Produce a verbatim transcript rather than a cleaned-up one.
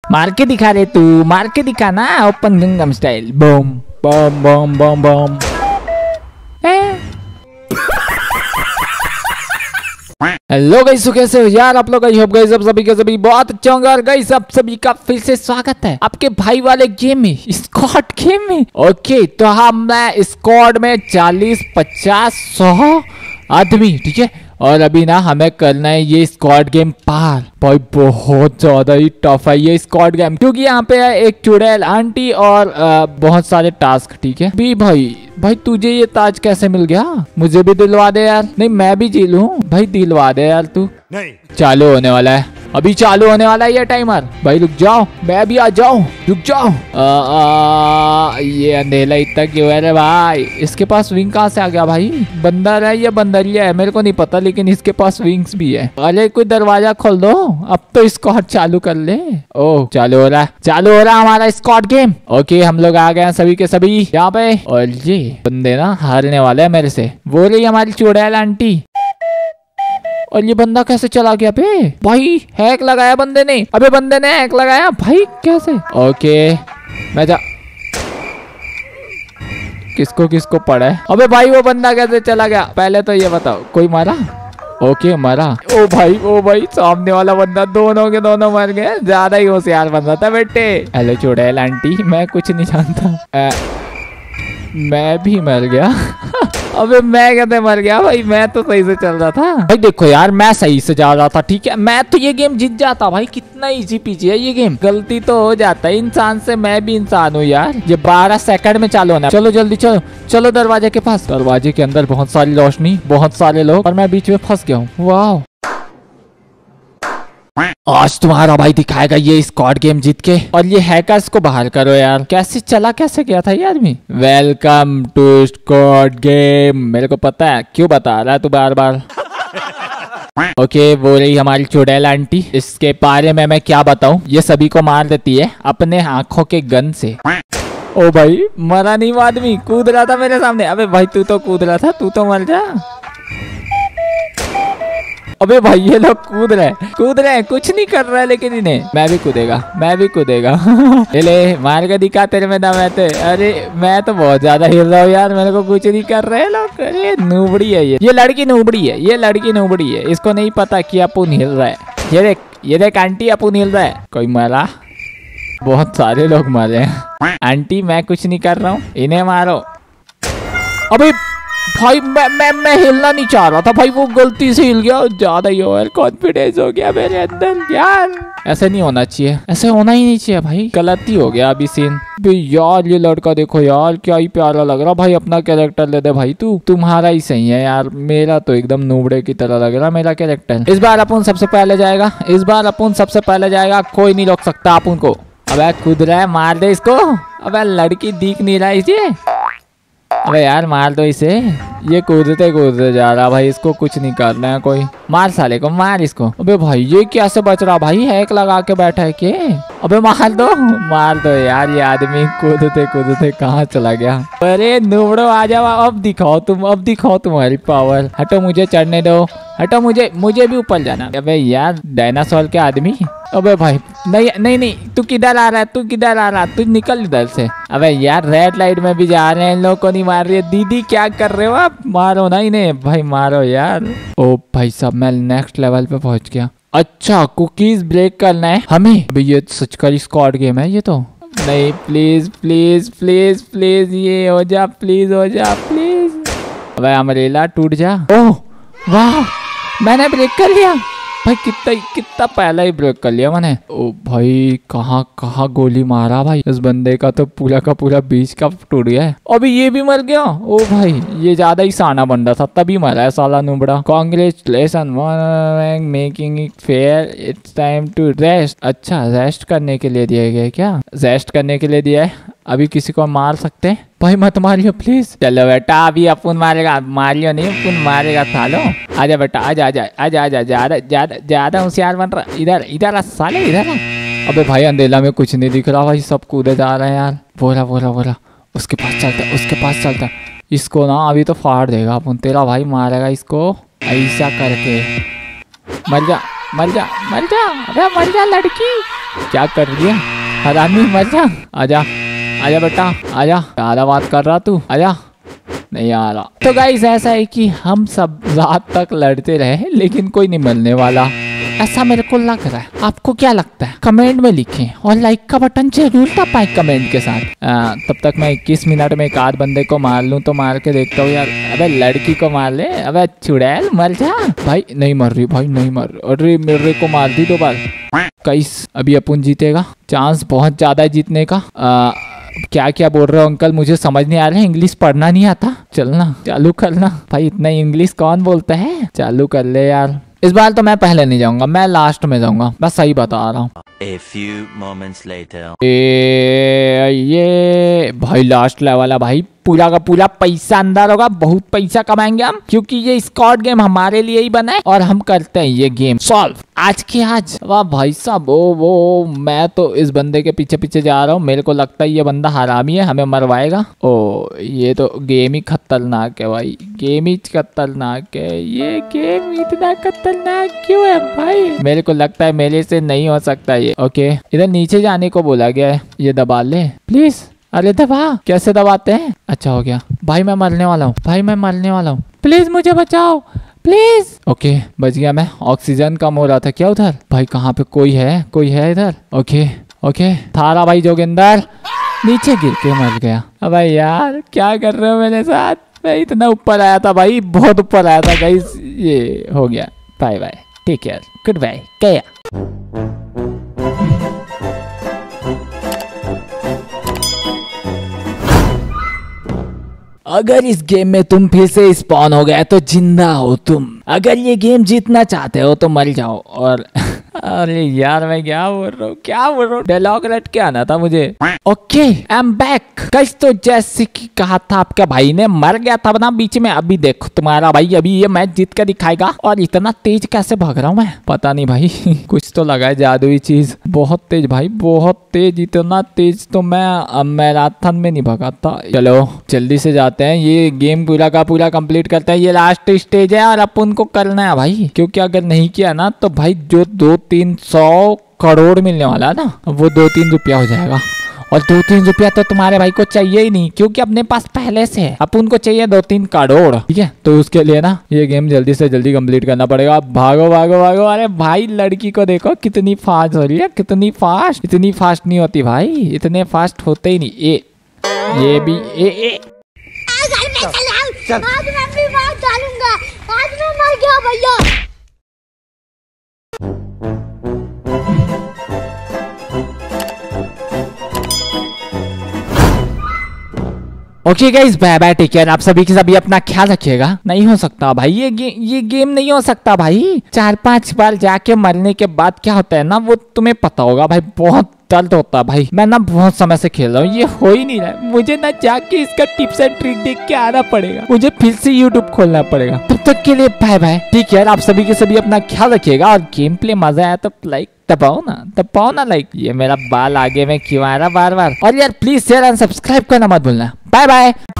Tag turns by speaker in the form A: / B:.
A: मार के दिखा रे तू, मार के दिखा ना ओपन गंगम स्टाइल। बम बम बम बम बम। हेलो गाइस, कैसे हो यार आप लोग? आई होप गाइस सब सभी के सभी बहुत अच्छे होंगे। और गाइस आप सभी का फिर से स्वागत है आपके भाई वाले गेम में, स्क्वाड गेम में। ओके तो हम स्क्वाड में चालीस पचास सौ आदमी, ठीक है। और अभी ना हमें करना है ये स्क्वाड गेम पार। भाई बहुत ज्यादा ही टफ है ये स्क्वाड गेम, क्योंकि यहाँ पे है एक चुड़ैल आंटी और आ, बहुत सारे टास्क, ठीक है। भी भाई भाई तुझे ये ताज कैसे मिल गया? मुझे भी दिलवा दे यार। नहीं मैं भी जी लूं भाई, दिलवा दे यार तू। नहीं चालू होने वाला है, अभी चालू होने वाला है ये टाइमर। भाई रुक जाओ, मैं भी आ जाऊं, रुक जाओ। आ, आ, ये अंधेला इतना क्यों है रे भाई? इसके पास विंग कहाँ से आ गया भाई? बंदर है या बंदरिया है मेरे को नहीं पता, लेकिन इसके पास विंग्स भी है। अरे कोई दरवाजा खोल दो, अब तो स्क्वाड चालू कर ले। ओह चालू हो रहा है, चालू हो रहा है हमारा स्क्वाड गेम। ओके हम लोग आ गए हैं सभी के सभी यहाँ पे। और ये बंदे ना हारने वाले हैं मेरे से। वो रही हमारी चुड़ैल आंटी। और ये बंदा कैसे चला गया बे? भाई हैक लगाया बंदे ने। अबे बंदे ने हैक लगाया भाई, कैसे? ओके मैं जा किसको किसको पड़ा है? अबे भाई वो बंदा कैसे चला गया पहले तो ये बताओ। कोई मारा? ओके मारा। ओ भाई ओ भाई सामने वाला बंदा, दोनों के दोनों मर गए। ज्यादा ही होशियार बंदा था बेटे। हेलो चुड़ैल आंटी, मैं कुछ नहीं जानता। आ, मैं भी मर गया। अबे मैं कहते मर गया भाई, मैं तो सही से चल रहा था भाई। देखो यार मैं सही से जा रहा था, ठीक है। मैं तो ये गेम जीत जाता भाई, कितना इजी पीजी है ये गेम। गलती तो हो जाता है इंसान से, मैं भी इंसान हूँ यार। ये बारह सेकंड में चालू होना है। चलो जल्दी चलो चलो दरवाजे के पास। दरवाजे के अंदर बहुत सारी रोशनी, बहुत सारे लोग, और मैं बीच में फंस गया हूँ। वाह आज तुम्हारा भाई दिखाएगा ये स्क्वाड गेम जीत के। और ये हैकर्स को बाहर करो यार। कैसे चला कैसे गया था ये आदमी? Welcome to squad game. मेरे को पता है क्यों बता रहा है तू बार बार। ओके वो रही हमारी चुड़ैल आंटी। इसके बारे में मैं क्या बताऊं, ये सभी को मार देती है अपने आंखों के गन से। ओ भाई मरा नहीं वो आदमी, कूद रहा था मेरे सामने। अबे भाई तू तो कूद रहा था, तू तो मर जा। अबे भाई ये लोग कूद रहे कूद रहे कुछ नहीं कर रहा है, लेकिन इन्हें मैं भी कूदेगा मैं भी कूदेगा। ले ले मार के दिखा तेरे में दम है तो। अरे मैं तो बहुत ज्यादा हिल रहा हूँ यार, मेरे को कुछ नहीं कर रहे लोग। अरे नूबड़ी है ये ये लड़की नूबड़ी है, ये लड़की नूबड़ी है। इसको नहीं पता कि अपुन हिल रहा है। ये देख ये देख आंटी अपुन हिल रहा है। कोई मरा? बहुत सारे लोग मरे हैं। आंटी मैं कुछ नहीं कर रहा हूँ, इन्हें मारो। अभी भाई मैं मैं मैं हिलना नहीं चाह रहा था भाई, वो गलती से हिल गया। ज्यादा ही ओवर कॉन्फिडेंस हो गया मेरे अंदर यार। ऐसे नहीं होना चाहिए, ऐसे होना ही नहीं चाहिए भाई, गलती हो गया अभी सीन। यार ये लड़का देखो यार क्या ही प्यारा लग रहा भाई। अपना कैरेक्टर ले दे भाई तू, तुम्हारा ही सही है यार। मेरा तो एकदम नूबड़े की तरह लग रहा मेरा कैरेक्टर। इस बार अपन सबसे पहले जाएगा, इस बार अपन सबसे पहले जाएगा, कोई नहीं रोक सकता अपन को। अब कूद रहा है, मार दे इसको। अब लड़की दिख नहीं रहा इसे। अबे यार मार दो इसे, ये कूदते कूदते जा रहा भाई, इसको कुछ नहीं करना है कोई। मार साले को, मार इसको। अबे भाई ये कैसे बच रहा भाई? हैक लगा के बैठा है के? अबे मार दो मार दो यार। ये आदमी कूदते कूदते कहाँ चला गया? अरे नूबड़ो आ जाओ, अब दिखाओ तुम, अब दिखाओ तुम्हारी पावर। हटो मुझे चढ़ने दो, हटो मुझे मुझे भी ऊपर जाना। अबे यार डायनासोर के आदमी। अबे भाई नहीं नहीं नहीं, तू किधर आ रहा है? तू किधर आ रहा है? तू निकल इधर से। अबे यार रेड लाइट में भी जा रहे हैं, इन लोगों को नहीं मार रही है। दीदी क्या कर रहे हो आप? मारो ना इन्हें भाई, मारो यार। ओ भाई साहब मैं नेक्स्ट लेवल पे पहुंच गया। अच्छा कुकीज ब्रेक करना है हमें। अभी ये सच का स्क्वाड गेम है ये तो। नहीं प्लीज प्लीज प्लीज प्लीज ये हो जा, प्लीज हो जा प्लीज। अबे अमरेला टूट जा। ओह वाह मैंने ब्रेक कर लिया भाई, कितना कितना पहला ही ब्रेक कर लिया मैंने। ओ भाई कहाँ कहाँ गोली मारा भाई, इस बंदे का तो पूरा का पूरा बीच का टूट गया है। अभी ये भी मर गया। ओ भाई ये ज्यादा ही साना बंदा था तभी मरा है साला नूबड़ा। Congratulation making it fair, it's time to rest. अच्छा रेस्ट करने के लिए दिया गया क्या? रेस्ट करने के लिए दिया है। अभी किसी को मार सकते हैं भाई, मत मारियो प्लीज। चलो बेटा अभी अपन मारेगा, मारियो नहीं अपन मारेगा। था लो आजा बेटा, आजा आजा आजा आजा, ज्यादा ज्यादा ज्यादा होशियार बन रहा। इधर इधर साले इधर। अबे भाई अंधेला में कुछ नहीं दिख रहा भाई, सब कूदे जा रहे हैं यार। बोला बोला बोला उसके पास चलता, उसके पास चलता। इसको ना अभी तो फाड़ देगा अपन, तेरा भाई मारेगा इसको ऐसा करके। मर जा मर जा मर जा, अरे मर जा लड़की, क्या कर दिया हरामी, मर जा। आजा आजा बेटा आजा, ज्यादा बात कर रहा तू, आजा। नहीं आ रहा। तो गाइस ऐसा है कि हम सब रात तक लड़ते रहे लेकिन कोई नहीं मिलने वाला, ऐसा मेरे को लग रहा है। आपको क्या लगता है कमेंट में लिखें और लाइक का बटन जरूर दबाएं कमेंट के साथ। आ, तब तक मैं इक्कीस मिनट में एक आध बंदे को मार लूं तो मार के देखता हूँ यार। अबे लड़की को मार ले, अबे चुड़ैल मर जा। भाई नहीं मर रही, भाई नहीं मर, अरे मेरे को मार दी दो बार। गाइस अभी अपन जीतेगा, चांस बहुत ज्यादा है जीतने का। आ, क्या क्या बोल रहे हो अंकल, मुझे समझ नहीं आ रहा है, इंग्लिश पढ़ना नहीं आता। चलना चालू करना भाई, इतना इंग्लिश कौन बोलता है, चालू कर ले यार। इस बार तो मैं पहले नहीं जाऊंगा, मैं लास्ट में जाऊंगा, बस सही बता रहा हूँ।
B: A few moments later.
A: ए, ये भाई लास्ट लेवल है भाई, पूरा का पूरा पैसा अंदर होगा, बहुत पैसा कमाएंगे हम, क्योंकि ये स्क्वाड गेम हमारे लिए ही बना है और हम करते हैं ये गेम सॉल्व आज के आज। वाह भाई साहब, वो वो मैं तो इस बंदे के पीछे पीछे जा रहा हूँ, मेरे को लगता है ये बंदा हरामी है, हमें मरवाएगा। ओ ये तो गेम ही खतरनाक है भाई, गेम ही खतरनाक है, ये गेम इतना खतरनाक क्यों है भाई, मेरे को लगता है मेरे से नहीं हो सकता ये। ओके इधर नीचे जाने को बोला गया है, ये दबा ले प्लीज। अरे दबा, कैसे दबाते हैं, अच्छा हो गया। भाई मैं मरने वाला हूँ, भाई मैं मरने वाला हूँ, प्लीज मुझे बचाओ प्लीज। ओके बच गया मैं, ऑक्सीजन कम हो रहा था क्या उधर। भाई कहाँ पे कोई है, कोई है इधर। ओके ओके थारा भाई जोगिंदर, नीचे गिर के मर गया। अब यार क्या कर रहे हो मेरे साथ, मैं इतना ऊपर आया था भाई, बहुत ऊपर आया था गाइस, ये हो गया। Bye bye, take care, good bye गया। अगर इस गेम में तुम फिर से स्पॉन हो गए तो जिंदा हो तुम, अगर ये गेम जीतना चाहते हो तो मर जाओ। और अरे यार मैं क्या बोल रहा हूँ, क्या बोल रहा हूँ, डायलॉग रट के आना था मुझे। Okay I am back guys. तो जैसे कि कहा था आपका भाई ने, मर गया था ना बीच में, अभी देखो तुम्हारा भाई अभी ये मैच जीत कर दिखाएगा। और इतना तेज कैसे भाग रहा हूँ मैं, पता नहीं भाई कुछ तो लगा है जादुई चीज, बहुत तेज भाई बहुत तेज, इतना तेज तो मैं मैराथन में नहीं भगाता। चलो जल्दी से जाते हैं, ये गेम पूरा का पूरा कंप्लीट करते हैं, ये लास्ट स्टेज है और अपन को करना है भाई, क्योंकि अगर नहीं किया ना तो भाई जो दो तीन सौ करोड़ मिलने वाला है ना, वो दो तीन रुपया हो जाएगा। और दो तीन रुपया तो तुम्हारे भाई को चाहिए ही नहीं, क्योंकि अपने पास पहले से है, अपन को चाहिए दो तीन करोड़, ठीक है। तो उसके लिए ना ये गेम जल्दी से जल्दी कंप्लीट करना पड़ेगा। भागो भागो भागो। अरे भाई लड़की को देखो कितनी फास्ट हो रही है, कितनी फास्ट, इतनी फास्ट नहीं होती भाई, इतने फास्ट होते ही नहीं। ए ये भी ए ए
C: आज मैं भी बात डालूंगा, आज मैं मर गया भैया।
A: Okay guys bye bye, take care. आप सभी के सभी अपना ख्याल रखिएगा। नहीं हो सकता भाई ये गे, ये गेम नहीं हो सकता भाई। चार पांच बार जाके मरने के बाद क्या होता है ना, वो तुम्हें पता होगा भाई, बहुत दर्द होता है भाई। मैं ना बहुत समय से खेल रहा हूँ, ये हो ही नहीं रहा है। मुझे ना जाके इसका टिप्स एंड ट्रिक देख के आना पड़ेगा, मुझे फिर से यूट्यूब खोलना पड़ेगा। तब तक के लिए बाय बाय, टेक केयर। आप सभी के सभी अपना ख्याल रखिएगा, और गेम प्ले मजा आया तो लाइक दबाओ ना, दबाओ ना लाइक। ये मेरा बाल आगे में क्यों आ रहा बार बार, और यार प्लीज शेयर एंड सब्सक्राइब करना मत भूलना। Bye bye.